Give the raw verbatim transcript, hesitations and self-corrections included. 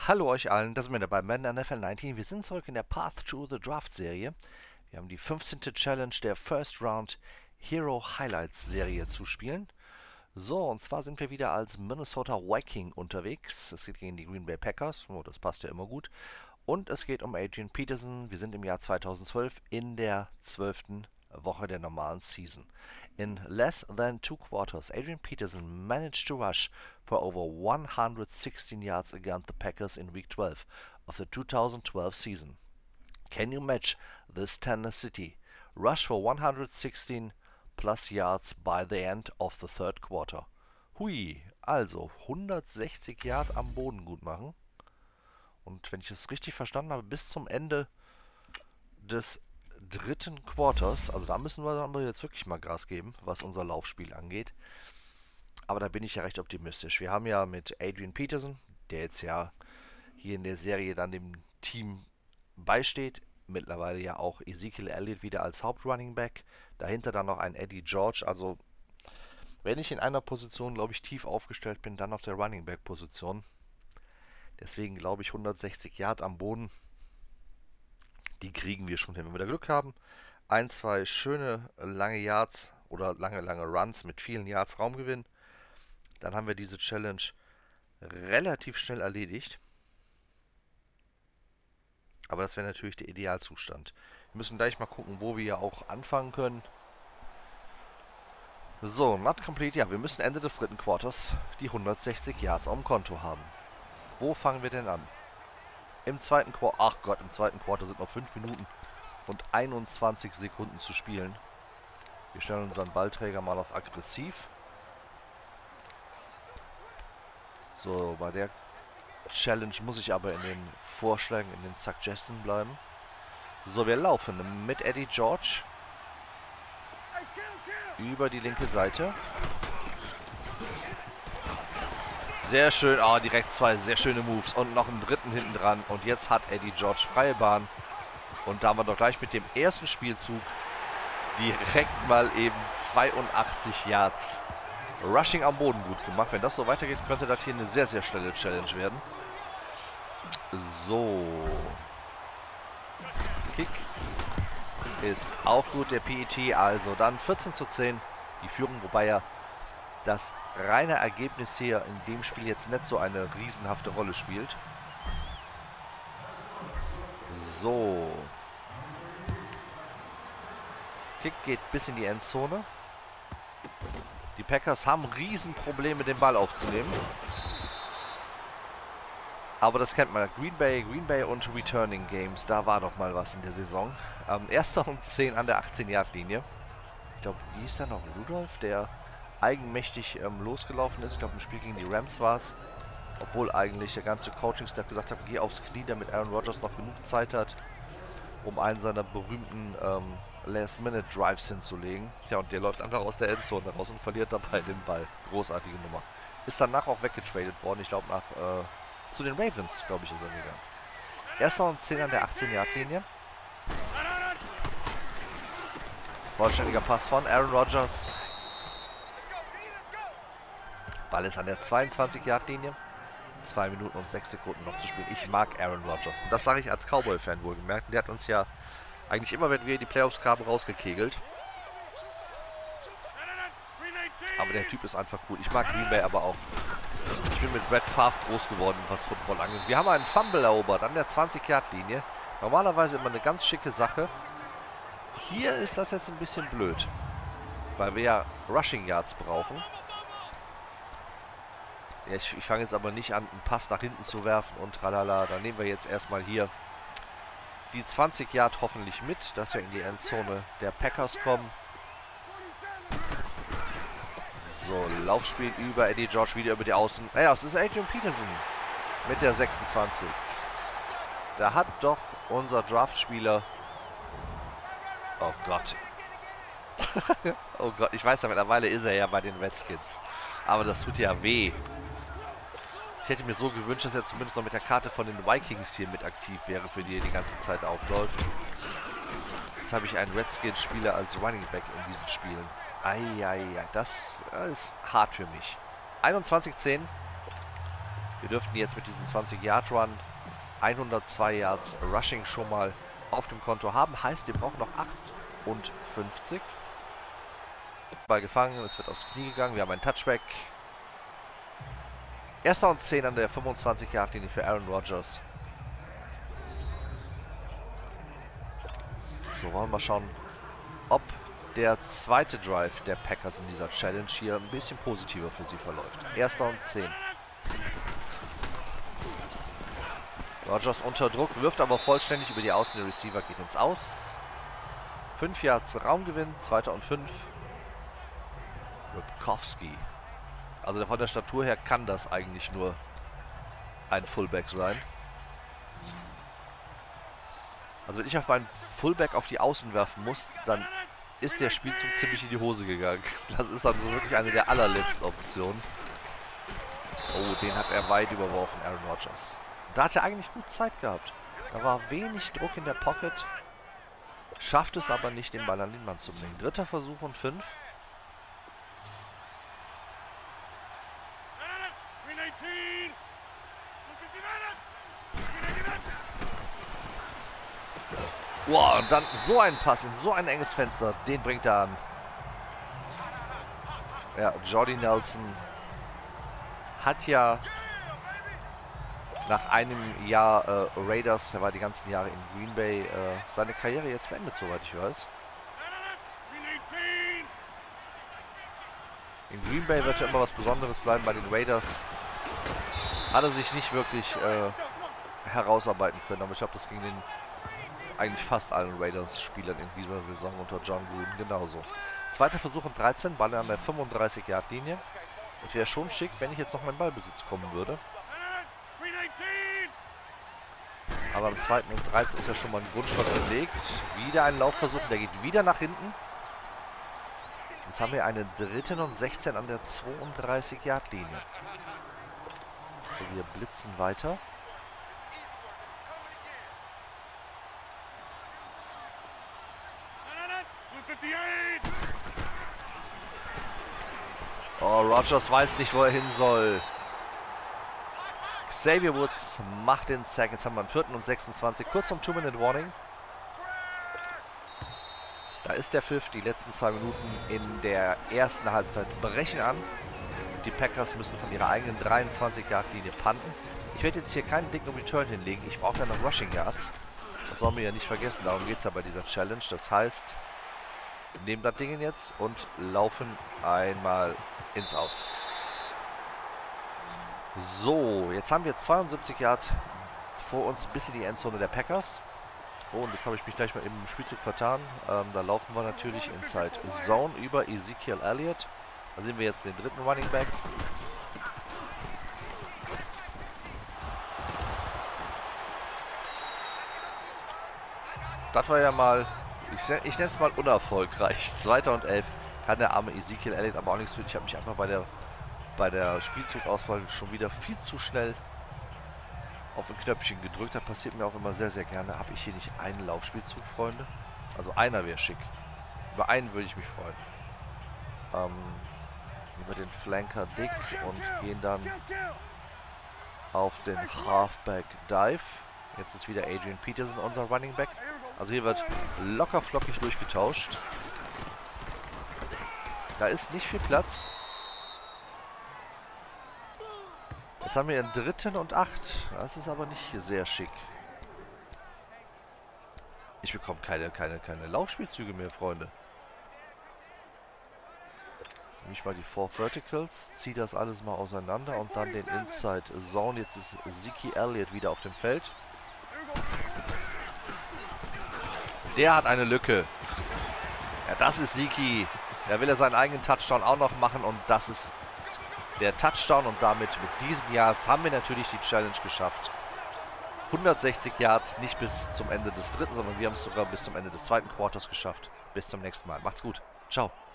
Hallo euch allen, das sind wir dabei Madden N F L neunzehn. Wir sind zurück in der Path to the Draft Serie. Wir haben die fünfzehnte Challenge der First Round Hero Highlights Serie zu spielen. So, und zwar sind wir wieder als Minnesota Viking unterwegs. Es geht gegen die Green Bay Packers, oh, das passt ja immer gut. Und es geht um Adrian Peterson. Wir sind im Jahr zweitausendzwölf in der zwölften Woche der normalen Season. In less than two quarters, Adrian Peterson managed to rush for over one hundred sixteen yards against the Packers in Week twelve of the two thousand twelve season. Can you match this tenacity? Rush for one hundred sixteen plus yards by the end of the third quarter. Hui, also hundertsechzig Yards am Boden gut machen. Und wenn ich es richtig verstanden habe, bis zum Ende des dritten Quarters, also da müssen wir dann jetzt wirklich mal Gas geben, was unser Laufspiel angeht. Aber da bin ich ja recht optimistisch. Wir haben ja mit Adrian Peterson, der jetzt ja hier in der Serie dann dem Team beisteht, mittlerweile ja auch Ezekiel Elliott wieder als Hauptrunning Back, dahinter dann noch ein Eddie George, also wenn ich in einer Position, glaube ich, tief aufgestellt bin, dann auf der Running Back Position. Deswegen glaube ich hundertsechzig Yards am Boden, die kriegen wir schon hin. Wenn wir da Glück haben, ein, zwei schöne lange Yards oder lange, lange Runs mit vielen Yards Raumgewinn, dann haben wir diese Challenge relativ schnell erledigt. Aber das wäre natürlich der Idealzustand. Wir müssen gleich mal gucken, wo wir ja auch anfangen können. So, not complete. Ja, wir müssen Ende des dritten Quarters die hundertsechzig Yards auf dem Konto haben. Wo fangen wir denn an? Im zweiten Quarter, ach Gott, im zweiten Quarter sind noch fünf Minuten und einundzwanzig Sekunden zu spielen. Wir stellen unseren Ballträger mal auf aggressiv. So, bei der Challenge muss ich aber in den Vorschlägen, in den Suggestions bleiben. So, wir laufen mit Eddie George über die linke Seite. Sehr schön, ah, oh, direkt zwei sehr schöne Moves und noch einen dritten hinten dran. Und jetzt hat Eddie George freie Bahn. Und da haben wir doch gleich mit dem ersten Spielzug direkt mal eben zweiundachtzig Yards Rushing am Boden gut gemacht. Wenn das so weitergeht, könnte das hier eine sehr, sehr schnelle Challenge werden. So. Kick ist auch gut, der P E T. Also dann vierzehn zu zehn die Führung, wobei ja das reine Ergebnis hier in dem Spiel jetzt nicht so eine riesenhafte Rolle spielt. So. Kick geht bis in die Endzone. Die Packers haben Riesenprobleme, den Ball aufzunehmen. Aber das kennt man. Green Bay, Green Bay und Returning Games, da war doch mal was in der Saison. Ähm, Erster und zehn an der achtzehn Yard Linie. Ich glaube, wie ist da noch Rudolph, der eigenmächtig ähm, losgelaufen ist. Ich glaube, im Spiel gegen die Rams war es. Obwohl eigentlich der ganze Coaching-Staff gesagt hat, geh aufs Knie, damit Aaron Rodgers noch genug Zeit hat, um einen seiner berühmten ähm, Last-Minute-Drives hinzulegen. Ja, und der läuft einfach aus der Endzone raus und verliert dabei den Ball. Großartige Nummer. Ist danach auch weggetradet worden. Ich glaube, nach äh, zu den Ravens, glaube ich, ist er gegangen. Erster und zehn an der achtzehn Yard Linie. Vollständiger Pass von Aaron Rodgers. Ball ist an der zweiundzwanzig Yard Linie. zwei Minuten und sechs Sekunden noch zu spielen. Ich mag Aaron Rodgers. Und das sage ich als Cowboy-Fan wohlgemerkt. Der hat uns ja eigentlich immer, wenn wir in die Playoffs kamen, rausgekegelt. Aber der Typ ist einfach gut. Ich mag Green Bay aber auch. Ich bin mit Brett Favre groß geworden, was Football angeht. Wir haben einen Fumble erobert an der zwanzig Yard Linie. Normalerweise immer eine ganz schicke Sache. Hier ist das jetzt ein bisschen blöd. Weil wir ja Rushing Yards brauchen. Ja, ich, ich fange jetzt aber nicht an, einen Pass nach hinten zu werfen und tralala. Dann nehmen wir jetzt erstmal hier die zwanzig Yard hoffentlich mit, dass wir in die Endzone der Packers kommen. So, Laufspiel über Eddie George, wieder über die Außen. Naja, es ist Adrian Peterson mit der sechsundzwanzig. Da hat doch unser Draftspieler... Oh Gott. Oh Gott, ich weiß ja, mittlerweile ist er ja bei den Redskins. Aber das tut ja weh. Ich hätte mir so gewünscht, dass er zumindest noch mit der Karte von den Vikings hier mit aktiv wäre, für die er die ganze Zeit aufläuft. Jetzt habe ich einen Redskins-Spieler als Running Back in diesen Spielen. Eieiei, das ist hart für mich. einundzwanzig zehn. Wir dürften jetzt mit diesem zwanzig Yard Run hundertzwei Yards Rushing schon mal auf dem Konto haben. Heißt, wir brauchen noch achtundfünfzig. Ball gefangen, es wird aufs Knie gegangen. Wir haben einen Touchback. Erster und zehn an der fünfundzwanzig Yard Linie für Aaron Rodgers. So, wollen wir mal schauen, ob der zweite Drive der Packers in dieser Challenge hier ein bisschen positiver für sie verläuft. Erster und zehn. Rodgers unter Druck, wirft aber vollständig über die Außen. Der Receiver geht ins Aus. fünf Yards Raumgewinn, zweiter und fünf. Ripkowski. Also von der Statur her kann das eigentlich nur ein Fullback sein. Also wenn ich auf meinen Fullback auf die Außen werfen muss, dann ist der Spielzug ziemlich in die Hose gegangen. Das ist dann so wirklich eine der allerletzten Optionen. Oh, den hat er weit überworfen, Aaron Rodgers. Da hat er eigentlich gut Zeit gehabt. Da war wenig Druck in der Pocket. Schafft es aber nicht, den Ball an den Mann zu bringen. Dritter Versuch und fünf. Wow, und dann so ein Pass in so ein enges Fenster. Den bringt er an. Ja, Jordy Nelson hat ja nach einem Jahr äh, Raiders, er war die ganzen Jahre in Green Bay, äh, seine Karriere jetzt beendet, soweit ich weiß. In Green Bay wird ja immer was Besonderes bleiben. Bei den Raiders hat er sich nicht wirklich äh, herausarbeiten können, aber ich glaube, das ging den eigentlich fast allen Raiders-Spielern in dieser Saison unter John Gruden genauso. Zweiter Versuch und dreizehn, Ball an der fünfunddreißig Yard Linie. Und wäre schon schick, wenn ich jetzt noch meinen Ballbesitz kommen würde. Aber am zweiten und dreizehn ist ja schon mal ein Grundstock gelegt. Wieder ein Laufversuch, der geht wieder nach hinten. Jetzt haben wir einen dritten und sechzehn an der zweiunddreißig Yard Linie. So, wir blitzen weiter. Oh, Rodgers weiß nicht, wo er hin soll. Xavier Woods macht den Sack. Jetzt haben wir einen vierten und sechsundzwanzig. Kurz zum Two-Minute-Warning. Da ist der Pfiff. Die letzten zwei Minuten in der ersten Halbzeit brechen an. Die Packers müssen von ihrer eigenen dreiundzwanzig Yard Linie punten. Ich werde jetzt hier keinen dicken Return hinlegen. Ich brauche ja noch Rushing Yards. Das sollen wir ja nicht vergessen. Darum geht es ja bei dieser Challenge. Das heißt, wir nehmen das Ding jetzt und laufen einmal ins Aus. So, jetzt haben wir zweiundsiebzig Yard vor uns bis in die Endzone der Packers. Oh, und jetzt habe ich mich gleich mal im Spielzug vertan. Ähm, da laufen wir natürlich Inside Zone über Ezekiel Elliott. Da sehen wir jetzt den dritten Running Back. Das war ja mal, ich, ich nenne es mal unerfolgreich. Zweiter und elf kann der arme Ezekiel Elliott aber auch nichts für. Ich habe mich einfach bei der bei der Spielzugauswahl schon wieder viel zu schnell auf ein Knöpfchen gedrückt. Das passiert mir auch immer sehr, sehr gerne. Habe ich hier nicht einen Laufspielzug, Freunde? Also einer wäre schick. Über einen würde ich mich freuen. Ähm, über den Flanker Dick und gehen dann auf den Halfback Dive. Jetzt ist wieder Adrian Peterson unser Running Back. Also hier wird locker flockig durchgetauscht. Da ist nicht viel Platz. Jetzt haben wir einen dritten und acht. Das ist aber nicht sehr schick. Ich bekomme keine, keine, keine Laufspielzüge mehr, Freunde. Nehme ich mal die Four Verticals, ziehe das alles mal auseinander und dann den Inside Zone. Jetzt ist Zeke Elliott wieder auf dem Feld. Der hat eine Lücke. Ja, das ist Zeke. Da will er seinen eigenen Touchdown auch noch machen und das ist der Touchdown und damit mit diesen Yards haben wir natürlich die Challenge geschafft. hundertsechzig Yards, nicht bis zum Ende des dritten, sondern wir haben es sogar bis zum Ende des zweiten Quarters geschafft. Bis zum nächsten Mal. Macht's gut. Ciao.